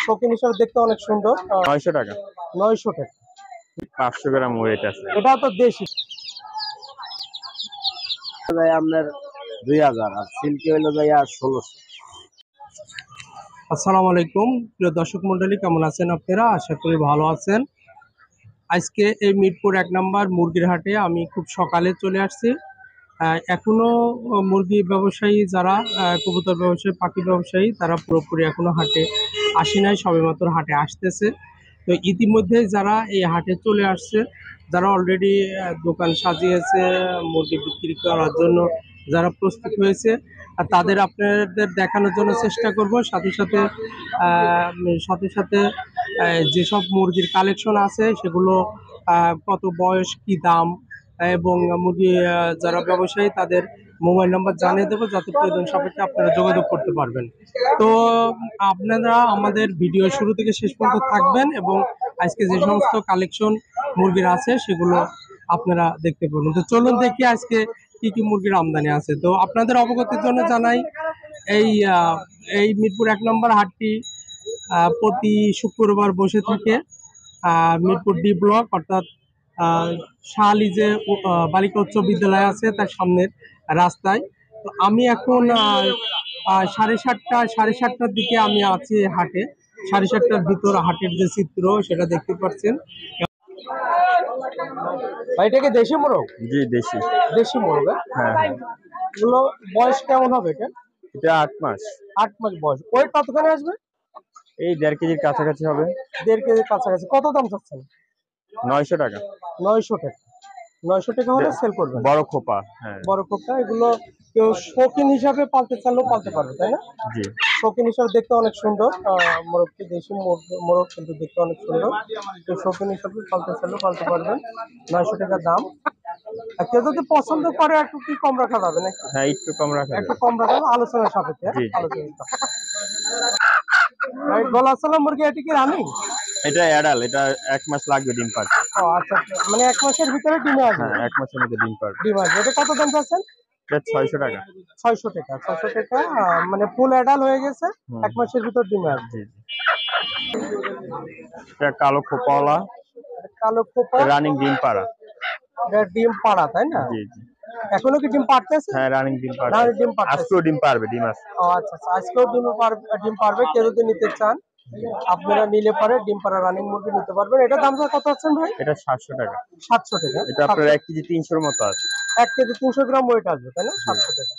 শৌখিন হিসাবে দেখতে অনেক সুন্দর। 900 টাকা। 900 টাকা। 500 গ্রাম ওয়েট আছে। এটা তো দেশি। আপনার 2000 আর সিল্কি হইলো ভাইয়া 1600। আসসালামু আলাইকুম প্রিয় দর্শক মন্ডলী, কেমন আছেন আপনারা? আশা করি ভালো আছেন। আজকে এই মিরপুর 1 নম্বর মুরগির হাটে আমি খুব সকালে চলে আসছি। এখনো মুরগি ব্যবসায়ী যারা, কবুতর ব্যবসায়ী, পাখি ব্যবসায়ী, তারা পুরোপুরি এখনো হাটে আসি নাই, সবেমাত্র হাটে আসতেছে। তো ইতিমধ্যে যারা এই হাটে চলে আসছে, যারা অলরেডি দোকান সাজিয়েছে মুরগি বিক্রি করার জন্য, যারা প্রস্তুত হয়েছে, আর তাদের আপনাদের দেখানোর জন্য চেষ্টা করব। সাথে সাথে যেসব মুরগির কালেকশন আছে সেগুলো কত বয়স, কি দাম, এবং মুরগি যারা ব্যবসায়ী তাদের মোবাইল নাম্বার জানিয়ে দেবো, যাতে প্রয়োজন সাপেক্ষে আপনারা যোগাযোগ করতে পারবেন। তো আপনারা আমাদের ভিডিও শুরু থেকে শেষ পর্যন্ত থাকবেন এবং আজকে যে সমস্ত কালেকশন মুরগির আছে সেগুলো আপনারা দেখতে পাবেন। তো চলুন দেখি আজকে কি কি মুরগির আমদানি আছে। তো আপনাদের অবগতির জন্য জানাই, এই মিরপুর 1 নম্বর হাটটি প্রতি শুক্রবার বসে থাকে মিরপুর ডি ব্লক, অর্থাৎ শাহালি যে বালিকা উচ্চ বিদ্যালয় আছে তার সামনের রাস্তায়। তো আমি এখন 7:30টার দিকে আমি আছি হাটে। 7:30টার ভিতর হাটের যে চিত্র সেটা দেখতে পাচ্ছেন। ভাই, এটা কি দেশি মোরগ? জি, দেশি। দেশি মোরগ। হ্যাঁ হ্যাঁ। এগুলো বয়স কেমন হবে? এটা 8 মাস। 8 মাস বয়স। ওয়েট কতখানি আসবে? এই 1.5 কেজির কাছাকাছি হবে। 1.5 কেজির কাছাকাছি। কত দাম চাচ্ছেন? 900 টাকা। 900 টাকা। 900 টাকা হলে সেল করবেন। বড় খোপা। হ্যাঁ, বড় খোপা। এগুলো কেউ শৌখিন হিসাবে পালতে চাইলেও পালতে পারবে, তাই না? জি। শৌখিন হিসাবে দেখতে অনেক সুন্দর। মোরগটি দেশি মোরগ, কিন্তু দেখতে অনেক সুন্দর। কেউ শৌখিন হিসাবে পালতে চাইলেও পালতে পারবেন। 900 টাকা দাম। আর কেউ যদি পছন্দ করে একটু কি কম রাখা যাবে নাকি? হ্যাঁ, একটু কম রাখা যাবে। একটু কম রাখা যাবে আলোচনার সাপেক্ষে। জি। ভাই, গলাছালা মুরগি এটা কি রানিং? এটা অ্যাডাল। এটা 1 মাস লাগবে ডিম পাড়তে। ও আচ্ছা, মানে 1 মাসের ভিতরে ডিমে আসবে। হ্যাঁ, 1 মাসের মধ্যে ডিম পাড়বে। ডিম আসবে। এটা কত দাম চাচ্ছেন? এটা 600 টাকা। 600 টাকা। 600 টাকা, মানে ফুল অ্যাডাল হয়ে গেছে, 1 মাসের ভিতর ডিমে আসবে। জি জি। এটা কালো খোপাওয়ালা, কালো খোপা, রানিং ডিম পাড়া। এটা ডিম পাড়া, তাই না? জি জি। এখনো কি ডিম পাড়তেছে? হ্যাঁ, রানিং ডিম পাড়বে। রানিং ডিম পাড়তেছে। আজকেও ডিম পারবে, ডিম আছে। ও আচ্ছা আচ্ছা, আজকেও ডিম পারবে। কেউ যদি নিতে চান আপনারা নিলে পারে, ডিম পাড়া রানিং মুরগি নিতে পারবেন। এটা দাম কত আছেন ভাই? এটা 700 টাকা। 700 টাকা। এটা আপনার 1 কেজি 300 মতো আছে। 1 কেজি 300 গ্রাম ওয়েট আসবে, তাই না? 700 টাকা।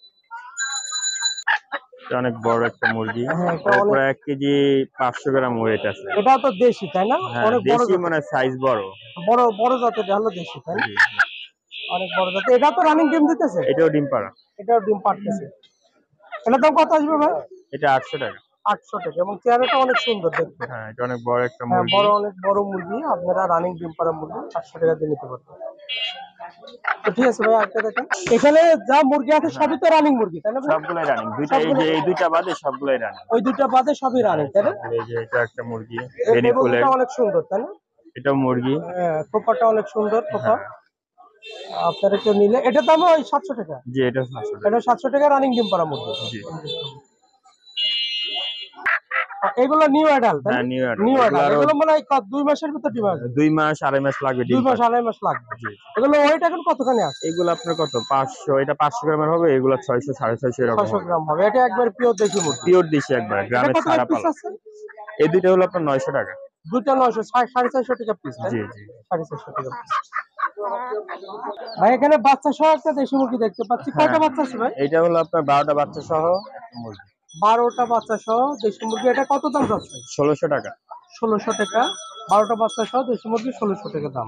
এটা অনেক বড় একটা মুরগি। হ্যাঁ, এটা তারপর অনেক। 1 কেজি 500 গ্রাম ওয়েট আছে। এটা তো দেশি, তাই না? হ্যাঁ, অনেক বড় দেশি, জাতের। মানে সাইজ বড়। বড় বড় জাতের হলো দেশি, তাই না? জি। অনেক বড় জাতের। এটা তো রানিং ডিম দিতেছে। এটাও ডিম পাড়া। এটাও ডিম পাড়তেছে। এটার দাম কত আসবে ভাই? এটা 800 টাকা। 800 টাকা। এবং চেহারাটা অনেক সুন্দর দেখতে। হ্যাঁ, এটা অনেক বড় একটা হ্যাঁ, মুরগি। অনেক বড় মুরগি। আপনারা রানিং ডিম পাড়া মুরগি 800 টাকা দিয়ে নিতে পারবেন। তো ঠিক আছে ভাই, আরেকটা দেখেন। এখানে যা মুরগি আছে সবই তো রানিং মুরগি, তাই না ভাই? সবগুলাই রানিং। এই দুইটা বাদে সবগুলাই রানিং। ওই দুটো বাদে সবই রানিং, তাই না? এই যে এটা একটা মুরগি, এই ভেনিকুলের। মুরগিটা অনেক সুন্দর, তাই না? এটাও মুরগি। হ্যাঁ, খোপাটা অনেক সুন্দর খোপা। হ্যাঁ। আপনারা কেউ নিলে এটা দাম ওই 700 টাকা। জি, এটা 700 টাকা। এটা 700 টাকা রানিং ডিম পাড়া মুরগি। জি। এগুলো নিউ অ্যাডাল, তাই না? হ্যাঁ, নিউ নিউ অ্যাডাল। অ্যাডাল। এগুলো মানে 2 মাসের ভিতর ডিম আসবে। 2 মাস 2.5 মাস লাগবে 2 ডিম মাস পাড়তে। 2.5 মাস লাগবে। জি। এগুলো ওয়েট এখন কতখানি আছে? এগুলো আপনার কত? 500। এটা 500 গ্রামের হবে। এগুলো 600 650 এরকম 600 হবে। গ্রাম হবে। এটা একবার পিওর দেশি মুরগি। পিওর দেশি একবার, এটা গ্রামে কত ছাড়া পিস পালা। আছে? এই দুইটা হলো আপনার 900 টাকা। দুটো 900, 450 টাকা পিস। জি জি। 450 টাকা পিস। ভাই, এখানে বাচ্চা সহ একটা দেশি মুরগি দেখতে পাচ্ছি। কয়টা বাচ্চা আছে ভাই? এটা হলো আপনার 12টা বাচ্চা সহ একটা মুরগি। 12টা বাচ্চা সহ দেশি মুরগি। এটা কত দাম যাচ্ছে? 1600 টাকা। 1600 টাকা। 12টা বাচ্চা সহ দেশি মুরগি 1600 টাকা দাম।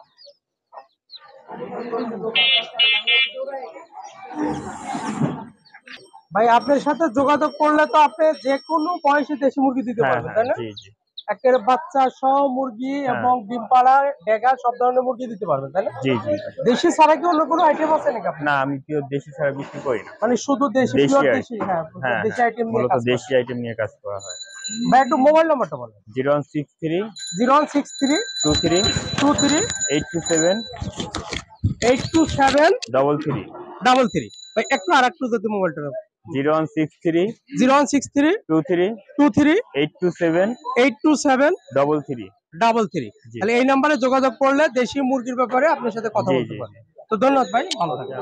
ভাই, আপনার সাথে যোগাযোগ করলে তো আপনি যে কোনো বয়সে দেশি মুরগি দিতে হ্যাঁ পারবেন, হ্যাঁ। তাই না? জি জি। একেবারে বাচ্চা সহ মুরগি এবং ডিম পাড়া, ডেগা সব ধরনের মুরগি দিতে পারবেন, তাই না? জি জি। দেশি ছাড়া কি অন্য কোনো আইটেম আছে নাকি আপনার? না, আমি পিওর দেশি ছাড়া বিক্রি করি না। মানে শুধু দেশি, দেশি পিওর আর দেশি। হ্যাঁ, হ্যাঁ, দেশি আইটেম নিয়ে মূলত কাজ করেন। দেশি আইটেম নিয়ে কাজ করা হয়। ভাই, একটু মোবাইল নাম্বারটা বলেন। 0163 0163 23 23 827 827 33 33। ভাই, একটু আর একটু যদি মোবাইলটা 0163 0163 23 23 827 827 33 33। জি। তাহলে এই নাম্বারে যোগাযোগ করলে দেশি মুরগির ব্যাপারে আপনার সাথে কথা জি, বলতে জি। পারবে। তো ধন্যবাদ ভাই, ভালো থাকবেন।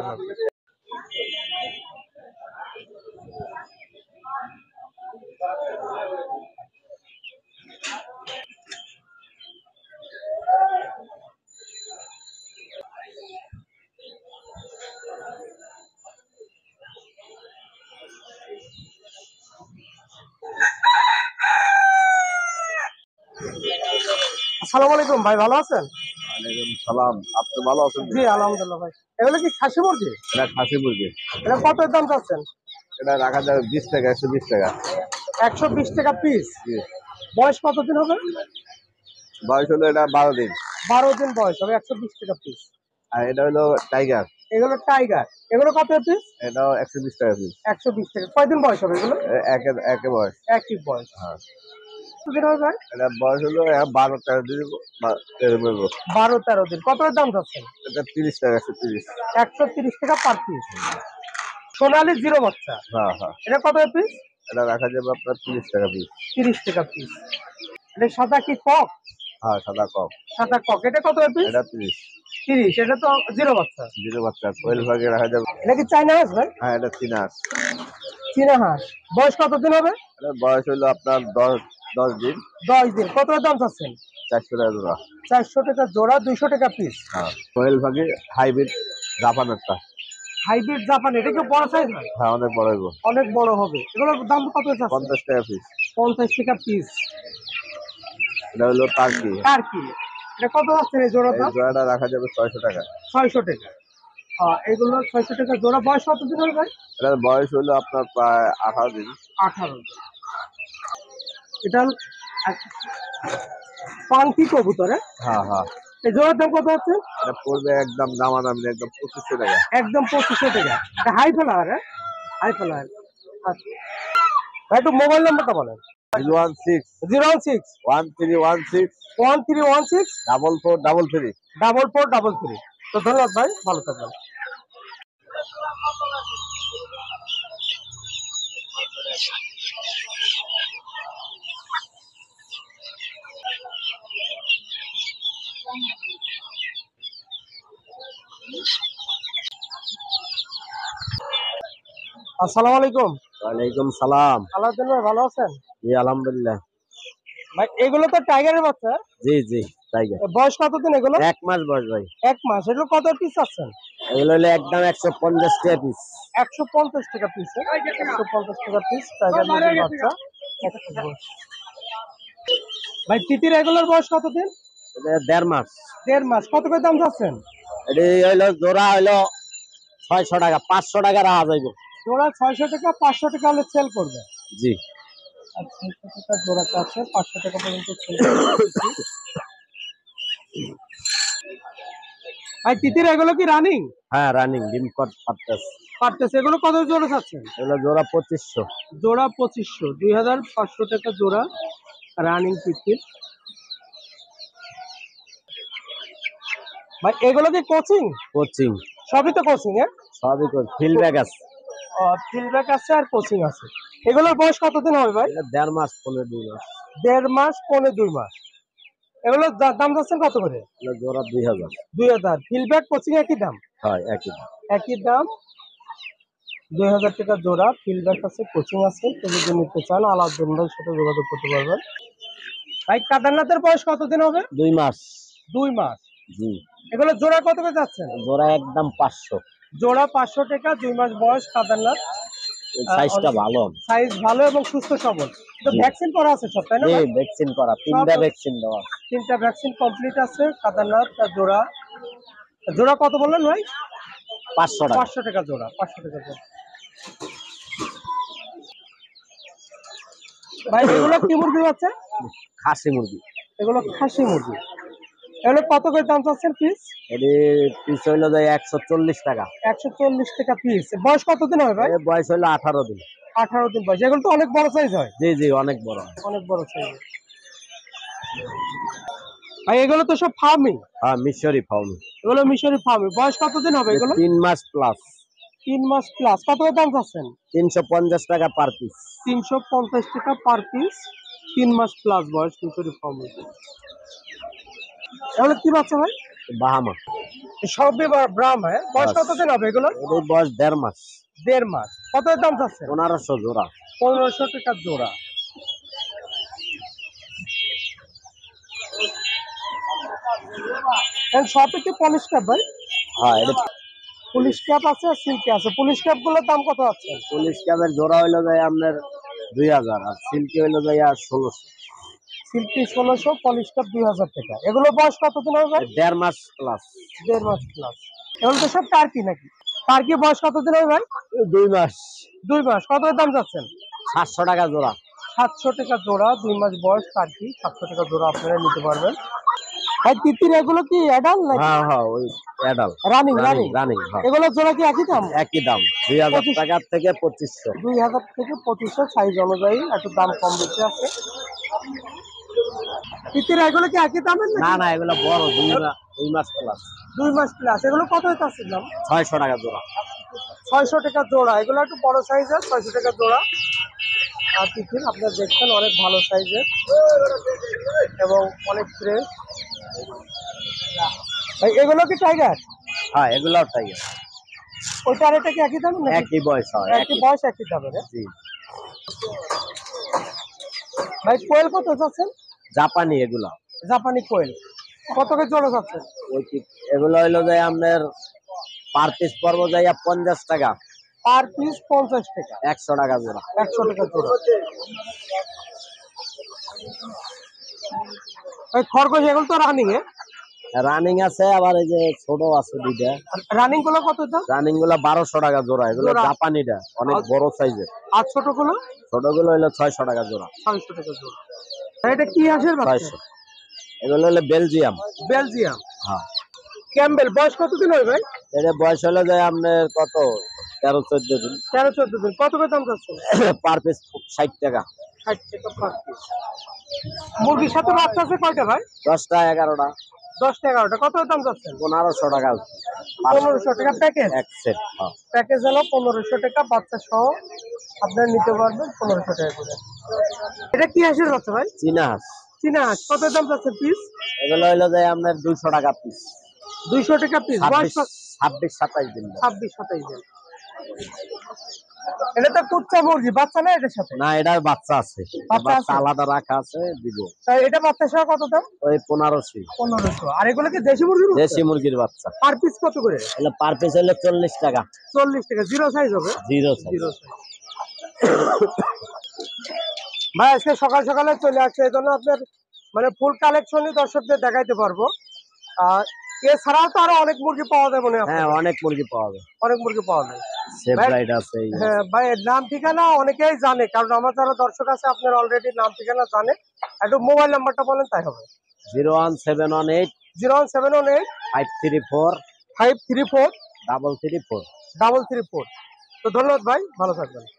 আসসালামু আলাইকুম ভাই, ভালো আছেন? ওয়ালাইকুম সালাম। আপনি ভালো আছেন? জি আলহামদুলিল্লাহ ভাই। এগুলো কি খাসি মুরগি? এটা খাসি মুরগি। এটা কত দাম চাচ্ছেন? এটা রাখা যাবে 20 টাকা, 120 টাকা। 120 টাকা পিস। জি। বয়স কতদিন হবে? বয়স হলো এটা 12 দিন। 12 দিন বয়স হবে, 120 টাকা পিস। আর এটা হলো টাইগার। এগুলো টাইগার, এগুলো কত পিস? এটাও 120 টাকা পিস। 120 টাকা। কয়দিন বয়স হবে এগুলো? একে বয়স। একই বয়স। হ্যাঁ। কতদিন হবে ভাই? এটা বয়স হলো 12-13 দিন বা 13 বলবো। 12-13 দিন। কত দাম চাচ্ছেন? এটা 30 টাকা, 130। 130 টাকা পার পিস। সোনালী জিরো বাচ্চা, হ্যাঁ হ্যাঁ। এটা কত পিস? এটা রাখা যাবে আপনার 30 টাকা পিস। 30 টাকা পিস। এটা সাদা কি কক? হ্যাঁ, সাদা কম। সাদা কক, এটা কত পিস? এটা 30। 30। এটা তো জিরো বাচ্চা। জিরো বাচ্চা কোয়েল ভাগে রাখা যাবে। এটা কি চাইনা হাঁস ভাই? হ্যাঁ, এটা চীনাস। চীনা হাঁস। বয়স কতদিন হবে? এটা বয়স হলো আপনার 10 দিন। 10 দিন। কত দাম চাচ্ছেন? 400 টাকা জোড়া। 400 টাকা জোড়া, 200 টাকা পিস। হ্যাঁ, কোয়েল ভাগে হাইব্রিড জাপানেরটা। হাইব্রিড জাপান, এটা কি বড় সাইজ হয়? হ্যাঁ, অনেক বড় হইব। অনেক বড় হবে। এগুলোর দাম কত চাচ্ছেন? 50 টাকা পিস। 50 টাকা পিস। এটা হলো টার্কি। টার্কি, এটা কত আছে এই জোড়ার এই দাম? জোড়াটা রাখা যাবে 600 টাকা। 600 টাকা। এগুলো 600 টাকা জোড়া। বয়স কতদিন হবে ভাই? এটার বয়স হলো আপনার প্রায় 18 দিন। 18। এটা পাঙ্কি কবুতর। হ্যাঁ হ্যাঁ। এই জোড়ার দাম কত আছে? এটা পড়বে একদম দামাদামি একদম 2500 টাকা। একদম 2500 টাকা। এটা হাই ফ্লাওয়ার, হ্যাঁ হাই ফ্লাওয়ার। আচ্ছা ভাই, একটু মোবাইল নাম্বারটা বলেন। 016 06 1316 1316 4433। 4433। তো ধন্যবাদ ভাই, ভালো থাকবেন। আসসালামু আলাইকুম। ওয়ালাইকুম সালাম। আলাউদ্দিন ভাই, ভালো আছেন? জি আলহামদুলিল্লাহ। ভাই এগুলো তো টাইগারের বাচ্চা। জি জি টাইগার। বয়স কতদিন এগুলো? 1 মাস বয়স ভাই। 1 মাস। এগুলো কত পিস আছেন? এগুলো হলো একদম 150 টাকা পিস। 150 টাকা পিস। 150 টাকা পিস টাইগার মুরগির বাচ্চা। ভাই তিতির এগুলোর বয়স কতদিন? এটা 1.5 মাস। 1.5 মাস। কত করে দাম চাচ্ছেন? এটা হলো জোড়া হলো 600 টাকা, 500 টাকা রাখা যাইব। জোড়া 600 টাকা, 500 টাকা হলে সেল করবে। জি। আর 600 টাকা জোড়া আছে, 500 টাকা পর্যন্ত সেল করবে। ভাই তিতির এগুলো কি রানিং? হ্যাঁ, রানিং ডিম কট পারতেছে। এগুলো কত জোড়া চাচ্ছেন? এগুলো জোড়া 2500। জোড়া 2500। 2500 টাকা জোড়া রানিং তিতির। ভাই এগুলো কি কোচিং? কোচিং। সবই তো কোচিং, হ্যাঁ? সবই কোচিং, ফিল্ড ব্যাগ আছে। ফিল্ডব্যাক আছে আর কোচিং আছে। এগুলোর বয়স কতদিন হবে ভাই? এটা 1.5 মাস 15 মাস। 1.5 মাস 15 মাস। এগুলোর দাম যাচ্ছেন কত করে? এটা জোড়া 2000। 2000। ফিল্ডব্যাক কোচিং একই দাম? হ্যাঁ, একই দাম। একই দাম। 2000 টাকা জোড়া। ফিল্ডব্যাক আছে, কোচিং আছে। তো যদি নিতে চান আলাউদ্দিন ভাইয়ের সাথে যোগাযোগ করতে পারবেন। ভাই কাদারনাথের বয়স কতদিন হবে? 2 মাস। 2 মাস। জি। এগুলো জোড়া কত করে যাচ্ছেন? জোড়া একদম 500। জোড়া 500 টাকা। 2 মাস বয়স কাদারনাথ। সাইজটা ভালো। সাইজ ভালো এবং সুস্থ সবল। তো ভ্যাকসিন করা আছে সব, তাই না? জি, ভ্যাকসিন করা, 3টা ভ্যাকসিন দেওয়া। 3টা ভ্যাকসিন কমপ্লিট আছে। কাদারনাথ জোড়া। জোড়া কত বললেন ভাই? 500 টাকা। 500 টাকা জোড়া। 500 টাকা জোড়া। ভাই এগুলো কি মুরগি আছে? খাসি মুরগি। এগুলো খাসি মুরগি। এগুলো কত করে দাম চাচ্ছেন পিস? এর পিস হইলো যায় 140 টাকা। 140 টাকা পিস। বয়স কতদিন হবে ভাই? এর বয়স হলো 18 দিন। 18 দিন বয়স। এগুলো তো অনেক বড় সাইজ হয়। জি জি, অনেক বড়। অনেক বড় সাইজ। ভাই এগুলো তো সব ফার্মিং। হ্যাঁ, মিশরি ফার্ম। এগুলো মিশরি ফার্মিং। বয়স কতদিন হবে এগুলো? 3 মাস প্লাস। 3 মাস প্লাস। কত করে দাম চাচ্ছেন? 350 টাকা পার পিস। 350 টাকা পার পিস। 3 মাস প্লাস বয়স মিশরি ফার্মে। এগুলো কি বাচ্চা ভাই? বাহামা। সবই ব্রাহ্ম, হ্যাঁ? বয়স কতদিন হবে এগুলো? এদের বয়স 1.5 মাস। 1.5 মাস। কত দাম চাচ্ছেন? 1500 জোড়া। 1500 টাকা জোড়া। শপে কি পলিশ ক্যাপ ভাই? হ্যাঁ, এটা পুলিশ ক্যাপ আছে আর সিল্কি আছে। পুলিশ ক্যাপ গুলোর দাম কত আছে? পুলিশ ক্যাপের জোড়া হইলো যায় আপনার 2000, আর সিল্কি হইলো যায় 1600। সিল্কি 1600, পলিশ ক্যাপ 2000 টাকা। এগুলো বয়স কতদিন হবে ভাই? 1.5 মাস প্লাস। 1.5 মাস প্লাস। এগুলো তো সব টার্কি নাকি? টার্কি বয়স কতদিন হবে ভাই? 2 মাস। 2 মাস। কত দাম যাচ্ছেন? 700 টাকা জোড়া। 700 টাকা জোড়া। 2 মাস বয়স টার্কি, 700 টাকা জোড়া আপনারা নিতে পারবেন। ভাই তিতির এগুলো কি অ্যাডাল্ট নাকি? হ্যাঁ হ্যাঁ, ওই adult. Running running running. Running. হ্যাঁ, এগুলো জোড়া কি একই দাম? একই দাম। 2000 টাকা থেকে 2500। 2000 থেকে 2500, সাইজ অনুযায়ী একটু দাম কম বেশি আছে। তিতির এগুলো কি একই দামের না নাকি? না, এগুলো বড়। 2 মাস প্লাস। 2 মাস প্লাস। এগুলো কত হইতাছে দাম? 600 টাকা জোড়া। 600 টাকা জোড়া। এগুলো একটু বড় সাইজের, 600 টাকা জোড়া। আর তিতির আপনারা দেখছেন অনেক ভালো সাইজের এবং অনেক ফ্রেশ। ভাই এগুলো কি টাইগার? হ্যাঁ, এগুলোও তাই। ওইটা আর এটা কি একই দাম নাকি? একই বয়স হয়। একই বয়স একই দামের, হ্যাঁ? জি। ভাই কোয়েল কত চাচ্ছেন? জাপানি এগুলো। জাপানি কোয়েল কত করে জোড়া চাচ্ছেন? ওই কি, এগুলো হইলো যায় আপনার পার পিস পড়বো যাইয়া 50 টাকা। পার পিস 50 টাকা। 100 টাকা জোড়া। 100 টাকা জোড়া। ভাই খরগোশ এগুলো তো রানিং, এ রানিং আছে, আবার এই যে ছোট আছে দুইটা। রানিং গুলো কত দাম? রানিং গুলো 1200 টাকা জোড়া। এগুলো জোড়া। জাপানিটা অনেক বড় সাইজের। আর ছোট গুলো? ছোট গুলো হইলো 600 টাকা জোড়া। 600 টাকা জোড়া। ভাই এটা কি হাঁসের বাচ্চা? 600। এগুলো হলো বেলজিয়াম। বেলজিয়াম। হ্যাঁ। ক্যাম্বেল বয়স কতদিন হয় ভাই? এটা বয়স হলো যায় আপনার কত 13-14 দিন। 13-14 দিন। কত করে দাম যাচ্ছে? পার পিস 60 টাকা। 60 টাকা পার পিস। মুরগির সাথে বাচ্চা আছে কয়টা ভাই? 10টা 11টা। 10টা 11টা। কত দাম যাচ্ছে? 1500 টাকা। 1500 টাকা প্যাকেজ। এক সেট। হ্যাঁ। প্যাকেজ হলো 1500 টাকা, বাচ্চা সহ আপনারা নিতে পারবেন 1500 টাকা করে। এটা কি হাঁসের বাচ্চা ভাই? চীনা হাঁস। চীনা হাঁস। কত দাম যাচ্ছে পিস? এগুলো হইলো যায় আপনার 200 টাকা পিস। 200 টাকা পিস। বয়স 26-27 দিন। 26-27 দিন। এটা তো কুচ্চা মুরগি, বাচ্চা না এটার সাথে? না, এটার বাচ্চা আছে। বাচ্চা বাচ্চা আছে? আলাদা রাখা আছে, দিব। তাই এটা বাচ্চা সহ কত দাম? ওই 1500। 1500। আর এগুলো কি দেশি মুরগি? দেশি মুরগির বাচ্চা। পার পিস কত করে? এগুলো পার পিস হলো 40 টাকা। 40 টাকা। জিরো সাইজ হবে? Zero size. Zero size. ভাই আজকে সকাল সকালে চলে আসছে, এই জন্য আপনার মানে ফুল কালেকশনই দর্শকদের দেখাইতে পারবো। আর এছাড়াও তো আরো অনেক মুরগি পাওয়া যায় মনে হয় হ্যাঁ, আপনাদের? অনেক মুরগি পাওয়া যায়। অনেক মুরগি পাওয়া যায়। সেভরাইট আছে। হ্যাঁ ভাই, নাম ঠিকানা অনেকেই জানে, কারণ আমার যারা দর্শক আছে আপনার অলরেডি নাম ঠিকানা জানে। একটু মোবাইল নাম্বারটা বলেন তাই হবে। 01718 01718 534 534 334। 334। তো ধন্যবাদ ভাই, ভালো থাকবেন।